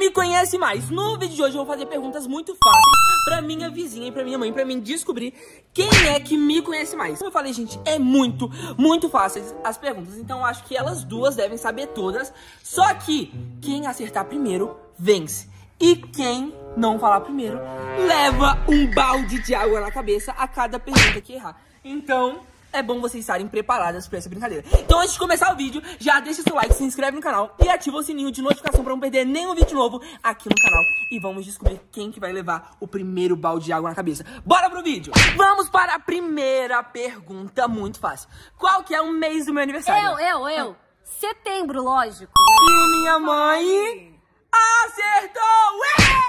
me conhece mais? No vídeo de hoje eu vou fazer perguntas muito fáceis pra minha vizinha e pra minha mãe, pra mim descobrir quem é que me conhece mais. Como eu falei, gente, é muito fáceis as perguntas, então eu acho que elas duas devem saber todas. Só que quem acertar primeiro, vence. E quem não falar primeiro, leva um balde de água na cabeça a cada pergunta que errar. Então, é bom vocês estarem preparadas pra essa brincadeira. Então, antes de começar o vídeo, já deixa seu like, se inscreve no canal e ativa o sininho de notificação pra não perder nenhum vídeo novo aqui no canal. E vamos descobrir quem que vai levar o primeiro balde de água na cabeça. Bora pro vídeo! Vamos para a primeira pergunta, muito fácil. Qual que é o mês do meu aniversário? Eu. Setembro, lógico. E minha mãe acertou!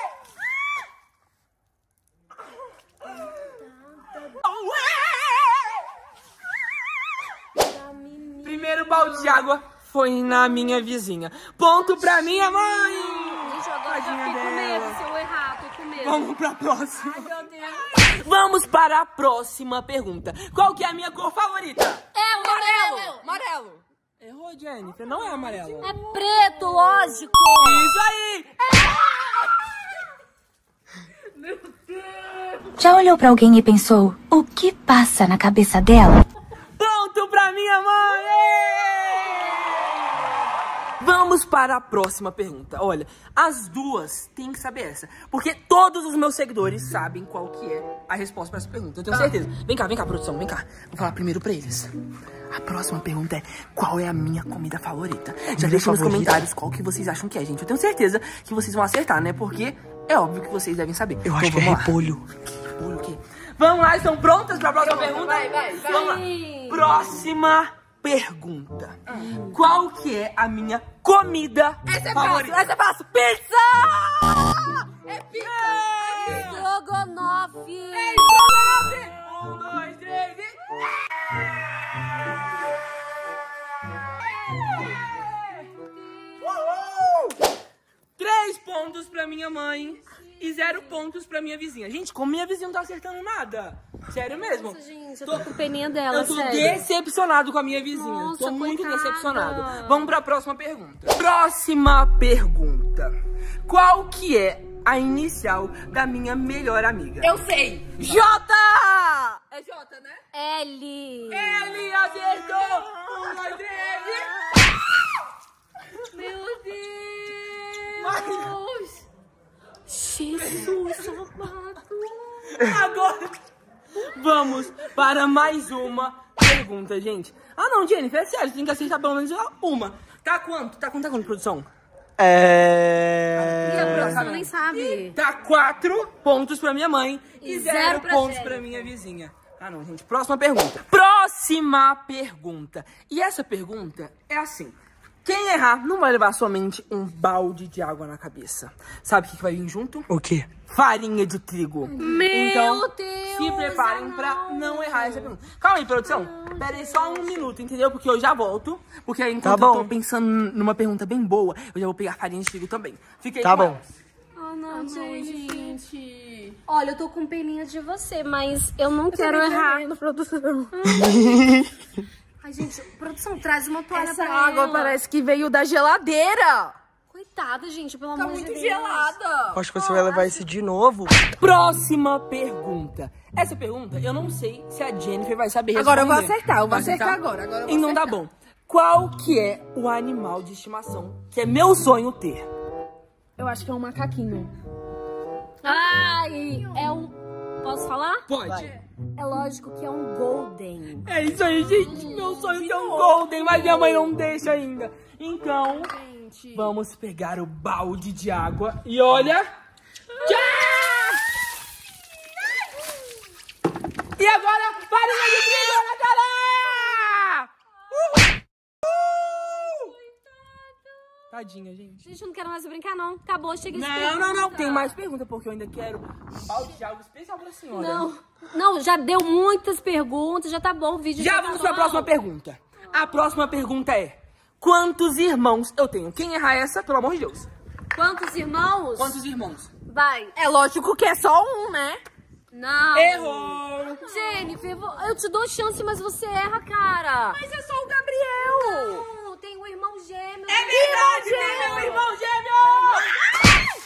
Primeiro balde de água foi na minha vizinha. Ponto pra minha mãe! Gente, agora eu fiquei com medo. Se eu errar, tô com medo. Vamos pra próxima. Ai, meu Deus. Vamos para a próxima pergunta. Qual que é a minha cor favorita? Amarelo. Errou, Jennifer. Não é amarelo. É preto, lógico. Isso aí! Já olhou pra alguém e pensou, o que passa na cabeça dela? Ponto pra minha mãe! Vamos para a próxima pergunta. Olha, as duas têm que saber essa, porque todos os meus seguidores sabem qual que é a resposta para essa pergunta. Eu tenho certeza. Vem cá, produção, vem cá. Vou falar primeiro pra eles. A próxima pergunta é, qual é a minha comida favorita? Já deixa nos comentários qual que vocês acham que é, gente. Eu tenho certeza que vocês vão acertar, né? Porque é óbvio que vocês devem saber. Eu acho que é repolho. Repolho o quê? Vamos lá, estão prontas para a próxima pergunta? Vai. Vamos lá. Próxima pergunta. Qual que é a minha comida favorita? Essa é fácil. Pizza! É pizza! Estrogonofe! Estrogonofe! 1, 2, 3 e... 3 pontos pra minha mãe e 0 pontos pra minha vizinha. Gente, como minha vizinha não tá acertando nada. Sério mesmo. Nossa, gente, eu tô com peninha dela, Eu tô sério. decepcionado com a minha vizinha. Nossa, tô muito coitada. decepcionado. Vamos pra próxima pergunta. Próxima pergunta. Qual que é a inicial da minha melhor amiga? Eu sei. J! É J, né? L. Ele acertou! 1, 2, 3 Meu Deus. Vai. Jesus amado. Agora vamos para mais uma pergunta, gente. Ah não, Jennifer, é sério, tem que acertar pelo menos uma. Tá quanto? Tá quanto, produção? E a produção nem sabe. Tá 4 pontos pra minha mãe e E 0 zero pra pontos Jennifer. pra minha vizinha. Ah não, gente, próxima pergunta. Próxima pergunta. E essa pergunta é assim. Quem errar não vai levar somente um balde de água na cabeça. Sabe o que vai vir junto? O quê? Farinha de trigo. Meu Deus, se preparem pra não errar essa pergunta. Calma aí, produção. Pera aí só 1 minuto, entendeu? Porque eu já volto. Porque aí, enquanto eu tô pensando numa pergunta bem boa, eu já vou pegar farinha de trigo também. Fiquei Tá com bom. elas. Oh, não, gente. Olha, eu tô com peninha de você, mas eu não quero errar. Produção. Ai, gente, produção, traz uma toalha Essa pra água ela. parece que veio da geladeira. Coitada, gente, pelo amor de Deus. Muito gelada. Acho que você vai levar esse de novo. Próxima pergunta. Essa pergunta, eu não sei se a Jennifer vai saber responder. Agora eu vou acertar, eu vou Vai acertar agora. Agora eu vou Então tá acertar. bom. Qual que é o animal de estimação que é meu sonho ter? Eu acho que é um macaquinho. Ai, é um... Posso falar? Pode. É lógico que é um golden. É isso aí, gente. Meu sonho é um golden, mas minha mãe não deixa ainda. Então, Gente. vamos pegar o balde de água e olha... Tchau! E agora, farinha de trigo na cara! Tadinha, gente. Gente, eu não quero mais brincar, não. Acabou, chega de Não, pergunta. não. Tem mais pergunta, porque eu ainda quero um balde de água especial pra senhora. Não, já deu muitas perguntas, já tá bom o vídeo. Já tá vamos bom. pra próxima pergunta. A próxima pergunta é: quantos irmãos eu tenho? Quem errar essa, pelo amor de Deus? Quantos irmãos? Quantos irmãos? Vai. É lógico que é só um, né? Não. Errou! Jennifer, eu te dou chance, mas você erra, cara. Mas é só o Gabriel. Não, tem um irmão gêmeo. É verdade, tem meu irmão gêmeo!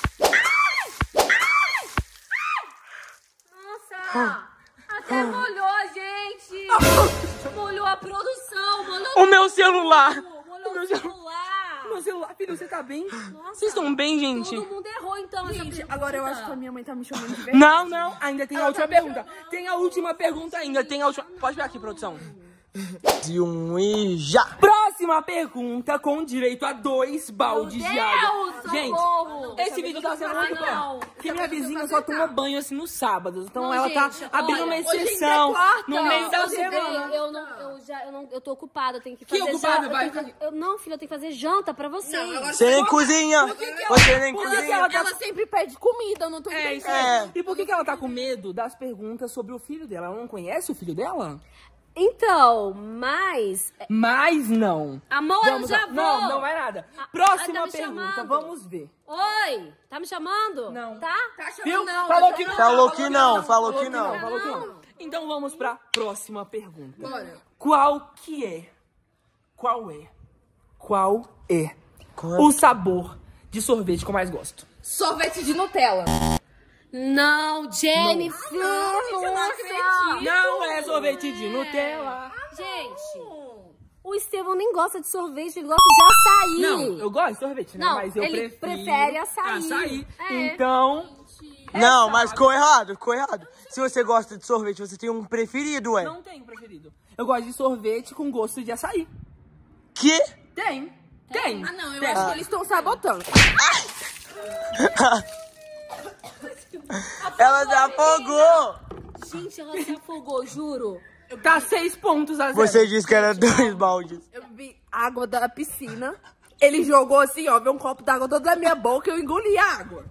celular. Molhou o celular. Meu celular, filho, você tá bem? Nossa. Vocês estão bem, gente? Todo mundo errou, então. Gente, agora eu acho que a minha mãe tá me chamando de verdade. Não, ainda tem a última pergunta. Tem a última pergunta ainda, tem a última... Pode ver aqui, produção. E já. Próxima pergunta com direito a 2 baldes de água. Deus, Gente, socorro. esse vídeo tá sendo muito não. bom. Porque minha vizinha só toma banho assim nos sábados. Então Não, ela tá gente, abrindo uma olha, exceção hoje ainda é no meio da Tudo bem, semana. eu tô ocupada, eu tenho que Que fazer ocupada, janta. vai? Não, filha, eu tenho que fazer janta pra vocês. Você nem cozinha. Você nem Por que cozinha. ela tá... Ela sempre pede comida, eu não tô É, isso entendendo. aí. E por que ela tá com medo das perguntas sobre o filho dela? Ela não conhece o filho dela? Então, mas... Mas não. Amor, eu já vou. Não vai nada. tá Próxima me pergunta, chamando? vamos ver. Oi, tá me chamando? Não. Tá? Tá chamando Viu? não. Falou que não. Falou que não, falou que não. Falou que não. Então vamos pra próxima pergunta. Bora. Qual é o sabor de sorvete que eu mais gosto? Sorvete de Nutella. Não, Jennifer. gente, eu não acredito. Não é sorvete de Nutella. Gente, o Estevão nem gosta de sorvete, ele gosta de açaí. Não, eu gosto de sorvete, né? Não, Mas eu ele prefiro prefere açaí. É. Então, Não, mas ficou errado, ficou errado. Se você gosta de sorvete, você tem um preferido, ué. não tenho preferido. Eu gosto de sorvete com gosto de açaí. Que? Tem. Ah, não, eu Tem. acho que eles estão sabotando. Ela já afogou. Gente, ela se afogou, juro. Tá 6 pontos a 0. Você disse que era 2 baldes. Eu bebi água da piscina. Ele jogou assim, ó, veio um copo d'água toda na minha boca e eu engoli a água.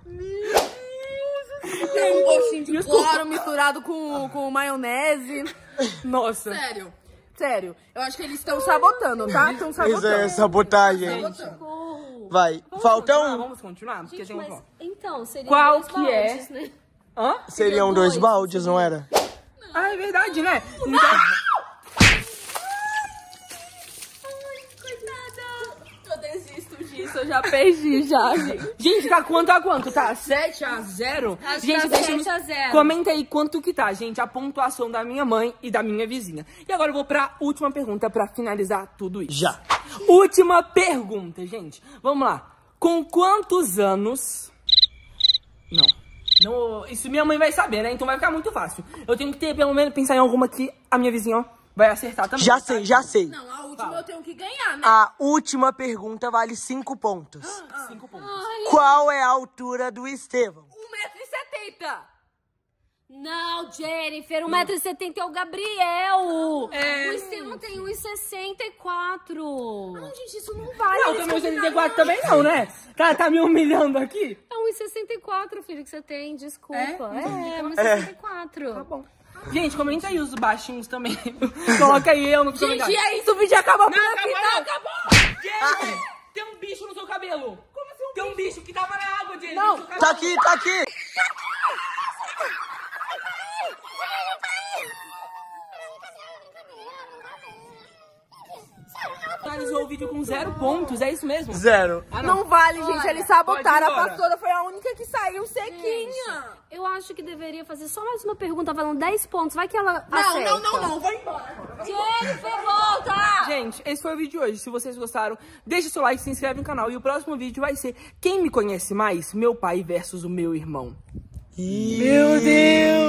Tem um gostinho de cloro misturado com maionese. Nossa. Sério. Eu acho que eles estão sabotando, tá? Estão Isso sabotando. é sabotagem. Socorro. Vai, falta Ah, um. vamos continuar? Porque Gente, tem um mas ponto. então, seria Qual 2 que é? baldes, né? Hã? Seriam 2 baldes, não era? Ah, é verdade, né? Então, Eu desisto disso, eu já perdi já, gente. gente, tá quanto a quanto? Tá 7 a 0? Acho que Gente, tá deixa 7 a 0. Comenta aí quanto que tá, gente, a pontuação da minha mãe e da minha vizinha. E agora eu vou pra última pergunta pra finalizar tudo isso. Já. Última pergunta, gente. Vamos lá. Com quantos anos... Não, isso minha mãe vai saber, né? Então vai ficar muito fácil. Eu tenho que ter, pelo menos, pensar em alguma que a minha vizinha, ó, vai acertar também. Já sei, já sei. Não, a última eu tenho que ganhar, né? A última pergunta vale 5 pontos. 5 pontos. Qual é a altura do Estevão? 1,70 m. Não, Jennifer, 1,70 m é o Gabriel. É. O Estevão tem 1,64 m. Gente, isso não vale. Não, também 84 também não, né? Tá me humilhando aqui? É 1,64 m, filho, que você tem, desculpa. É 1,64 Tá bom. Gente, comenta aí os baixinhos também. Coloca aí eu no comentário. Gente, é isso, o vídeo acabou por aqui. acabou. Acabou. Jenny, tem um bicho no seu cabelo. Como assim Tem um bicho que tava na água, Jenny. Não, Tá aqui, tá aqui. Finalizou o vídeo com 0 pontos, é isso mesmo? 0. Ah, Não vale, gente. Eles sabotaram. pode ir A embora. pastora foi a única que saiu sequinha. Eu acho que deveria fazer só mais uma pergunta, valendo 10 pontos. Vai que ela Não, acerta. não. Vai embora. Jennifer, volta! Gente, esse foi o vídeo de hoje. Se vocês gostaram, deixa seu like, se inscreve no canal. E o próximo vídeo vai ser Quem me conhece mais? Meu pai versus o meu irmão. Meu Deus.